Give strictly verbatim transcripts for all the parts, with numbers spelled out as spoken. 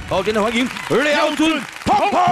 好，今天欢迎廖俊鹏鹏。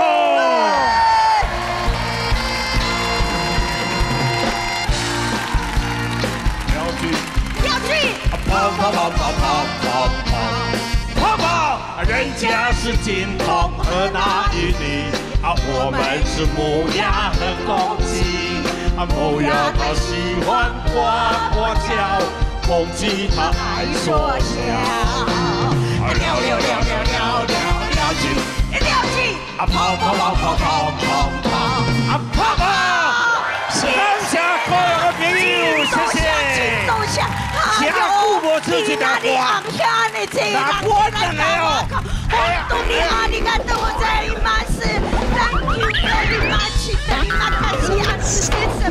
廖俊， 廖俊， 跑跑跑跑跑跑跑跑跑，人家是金童和那玉女，啊，我们是木鸭和公鸡。啊，木鸭它喜欢呱呱叫，公鸡它爱说笑。廖廖廖廖廖廖廖俊， 廖俊， 啊，跑跑跑跑跑跑跑，啊，跑跑。感谢各位的朋友，谢谢。 多谢。 加固我自己的光。 那我等来哦。 本当にありがとうございます。Thank you very much。terima kasih atas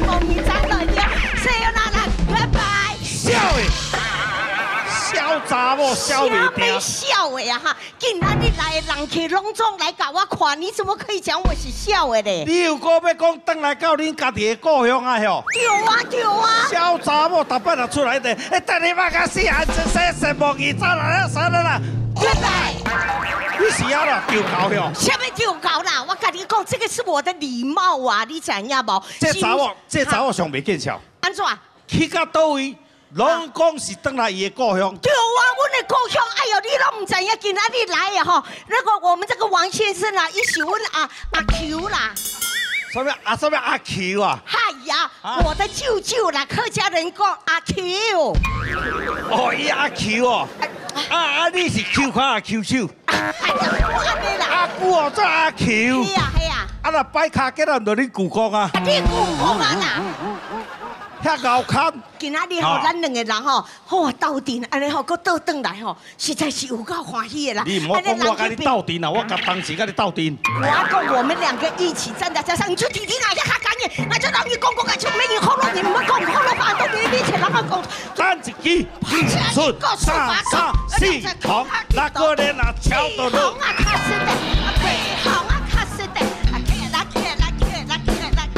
pembicaranya。Sayonara，拜拜。 笑诶，笑查某笑袂定。 笑诶呀哈！今仔日来的人客拢总来甲我看，你怎么可以讲我是笑的咧？ 你有个要讲转来到恁家己的故乡啊？吼。 对啊，对啊。 小查某逐摆就出来的，哎，等你妈个死汉子生什么鱼？走啦啦，走啦啦。 拜拜。 你是要啦丢高哟？ 什么丢高啦？我跟你讲，这个是我的礼貌啊，你知影无？ 这查某，这查某上袂见笑。 安怎？ 去到倒位？拢讲是转来伊的故乡。 对啊，阮的故乡，哎呦，你拢唔知影，今仔日来的吼，那个我们这个王先生啊，伊是阮啊阿 Q 啦。 什么啊？什么阿 Q 啊？ 嗨呀，我的舅舅啦，客家人讲阿 Q。 哦，伊阿 Q 哦。啊啊，你是 Q 款啊 Q 手？ 哎呀，我安尼啦。 阿姑哦，做阿 Q。 是啊，是啊。 啊，那摆卡吉咱就你舅公啊。 你舅公啊啦。 遐高看， 今仔日吼，咱两个人吼，好斗阵，安尼吼，搁倒转来吼，实在是有够欢喜的啦。 你唔好讲我跟你斗阵啊，我甲当时跟你斗阵。 我讲我们两个一起站在车上，你就听听哪一下赶紧，那就让你公公个就没你后路，你们公后路反都你面前那个公。 咱一支顺三三四红，那个人啊敲到路。 红啊卡死的，北红啊卡死的，啊去啦去啦去啦去啦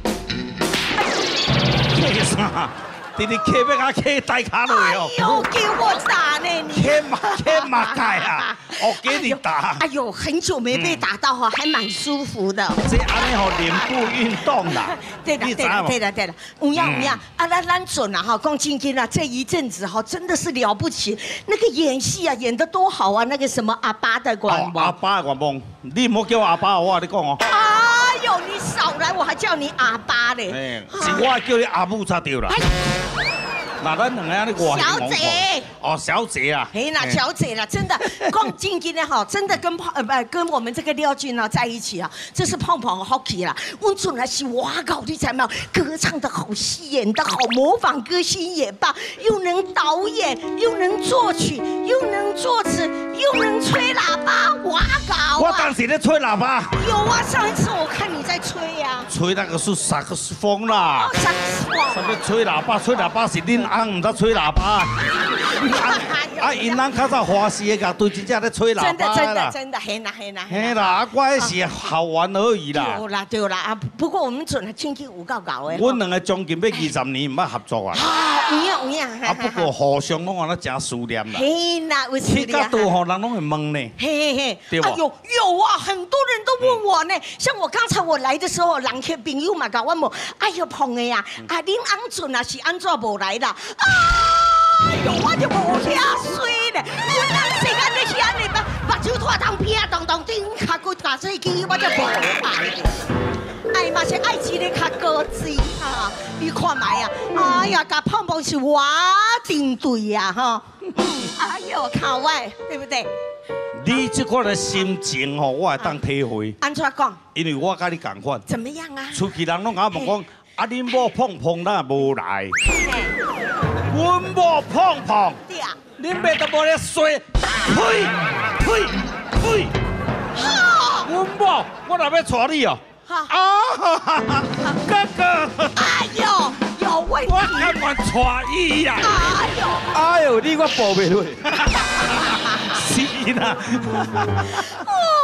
去。 去啥？直直骑要甲骑大卡落哦。 哎呦，给我打呢你！ 骑马骑马盖啊，我给你打。 哎呦，很久没被打到哈，还蛮舒服的。 这安尼吼脸部运动啦。 对了对了对了对了，有样有样啊，咱咱准啊哈，讲今天啊这一阵子哈真的是了不起，那个演戏啊演得多好啊，那个什么阿爸的广播。 阿爸的广播，你唔好叫我阿爸，我跟你讲哦。 哎呦，你少来，我还叫你阿爸嘞。 哎，是我叫你阿母才对啦。那咱两个安尼外小姐， 哦，小姐啊， 哎，那小姐啦，真的，光今天呢哈，真的跟胖呃不跟我们这个廖俊啊在一起啊，这是胖胖好起啦。我准来是哇搞的才没有，歌唱的好，戏演的好，模仿歌星也棒，又能导演，又能作曲，又能作词，又能吹喇叭，哇搞啊！ 我当时在吹喇叭。 有啊，上一次我看你在吹呀。 吹那个是萨克斯风啦。 哦，萨克斯风。 什么吹喇叭？吹喇叭是恁翁唔得吹喇叭。啊，因翁较早花时个对真正咧吹喇叭啦。 真的真的真的，嘿啦嘿啦。 嘿啦，我迄是好玩而已啦。 对啦对啦啊，不过我们准天气有够高的。 阮两个将近要二十年唔捌合作啊。 啊，有影有影。 啊，不过互相拢安尼真思念啦。 嘿啦，有思念。 去到倒吼，人拢会问呢。 嘿嘿， 对吧？ 有有啊，很多人都问我呢。像我刚才我来的时候，人客朋友嘛，甲我问，哎呦碰的呀，啊，恁翁准啊是安怎无来啦？哎呦，我就无遐水咧，阮人世间咧是安尼吧，目睭拖当片当当顶，脚骨打碎机，我就无来。哎，嘛是爱一个较高级哈，你看卖啊，哎呀，甲胖胖是我定对呀哈，哎呦，靠外，对不对？ 你这款的心情吼，我会当体会。 安怎讲？ 因为我甲你共款。 怎么样啊？ 出去人拢甲我问讲，啊，恁某碰碰哪无来？阮某碰碰。 对啊。 恁妹都无咧睡，呸呸呸！阮某，我若要娶你哦。啊，哥哥。 哎呦，有问题。 我甘愿娶伊呀。 哎呦。 哎呦，你我抱袂落。是啦。 哦，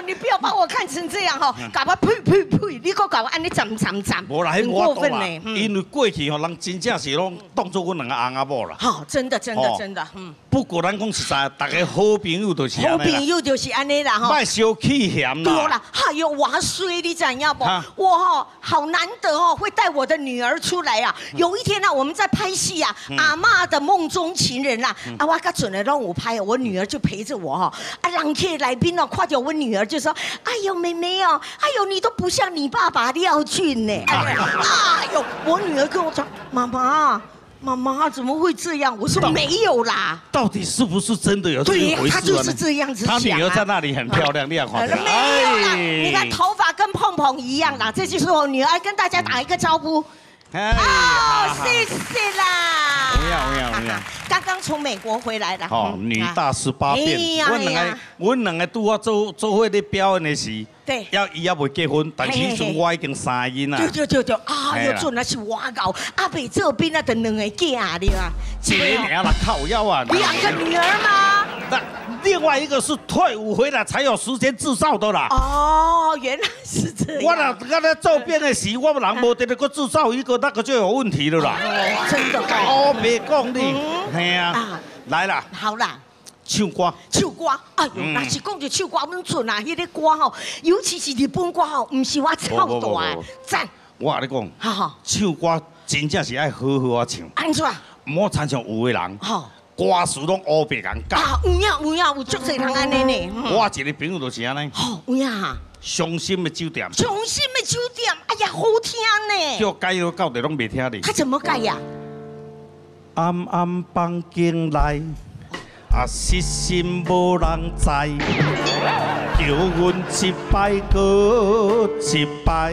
你不要把我看成这样哈，搞我呸呸呸！你给搞我安尼斩斩斩， 无啦， 很过分呢。 因为过去吼，人真正是拢当做阮两个翁仔某啦。 好，真的真的真的，嗯。 不过咱讲实在，大家好朋友就是安尼啦。 好朋友就是安尼啦，哈。 莫小气嫌啦。 对啦，还有我衰，你知影不？我哈好难得哦，会带我的女儿出来啊。有一天呢，我们在拍戏啊，阿嬷的梦中情人啦，啊，我甲准了让我拍，我女儿就陪着我哈。啊，人客来宾哦，看到我女儿就说：“哎呦，妹妹哦，哎呦，你都不像你爸爸廖俊呢。”哎呦，我女儿跟我说：“妈妈。”妈妈怎么会这样？我说没有啦。 到底是不是真的有这一回事？ 对，他就是这样子想。 他女儿在那里很漂亮，你也看到。 没有啦，你看头发跟碰碰一样啦，这就是我女儿，跟大家打一个招呼。哦，谢谢啦。 不要不要不要。 刚刚从美国回来了。 哦，女大十八变。我两个，我两个拄啊做做伙咧表演的时。对，要伊也未结婚，但是迄阵我已经三个囡仔。对对对对，啊，要做那是我搞，阿伯这边那的两个囝啊，一个娘啦靠腰啊。两个女儿吗？那另外一个是退伍回来才有时间制造的啦。哦，原来是这样。我若刚才做编的时，我人无得那个制造一个，那个就有问题了啦。真的哦，别讲你，系啊，来啦，好啦。唱歌，唱歌，哎呦，若是讲到唱歌，阮准啊，迄个歌吼，尤其是日本歌吼，唔是我唱大的，赞。我跟你讲，哈哈，唱歌真正是爱好好啊唱。安怎？唔好参像有的人，吼，歌词拢乌白人教。啊，有影有影，有足侪人安尼呢。我一个朋友就是安尼。吼，有影哈。伤心的酒店。伤心的酒店，哎呀，好听呢。叫改到到底拢袂听哩。他怎么改呀？暗暗房间内。啊，失心无人知，叫阮一摆搁一摆。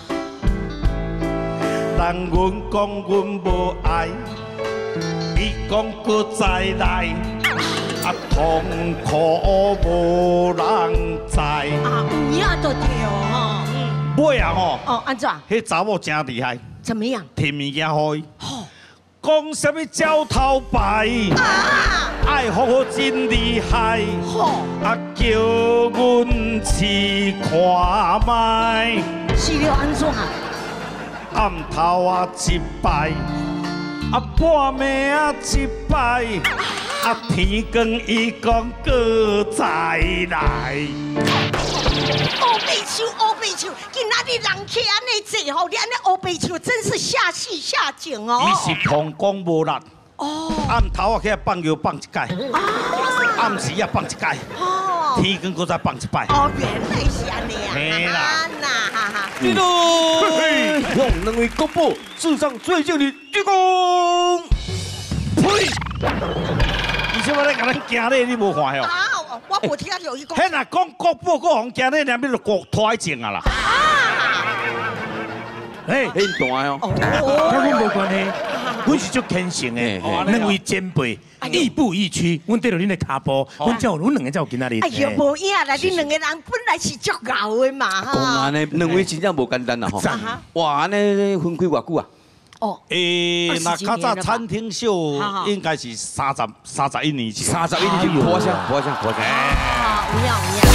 人阮讲阮无爱，伊讲搁再来，啊痛苦无人知。啊，有影都对哦，吼。尾啊吼。哦，安怎？迄查某真厉害。怎么样？摕物件互伊。吼。讲什么鸟头牌？啊！爱好好真厉害，啊叫阮试看卖。是了安怎？暗头啊一摆，啊半暝啊一摆，啊天光伊讲搁再来。乌白树，乌白树，今仔日人客安尼坐吼，你安尼乌白树真是下戏下井哦。伊是狂讲无力。哦。暗头啊起来放药放一届，暗时啊放一届，天光搁再放一摆。哦，原来是安尼啊。嘿啦。那哈哈。对喽。让两位公布史上最靓女鞠躬。呸！以前我咧甲咱行咧，你无看哟？啊，我无听有伊讲。迄若讲国宝国行行咧，两边就国拖前啊啦。啊！哎，很大哦。哦。跟阮无关系，阮是足虔诚的，两位前辈，亦步亦趋，阮跟着恁的脚步，阮才有阮两个才有今仔日。哎呀，无影啦，恁两个人本来是足牛的嘛。讲安尼，两位真正无简单啦吼。哇，安尼分开偌久啊？哦，诶，那较早餐厅秀应该是三十三十一年前，三十一年前，破相破相破相。啊，有影有影。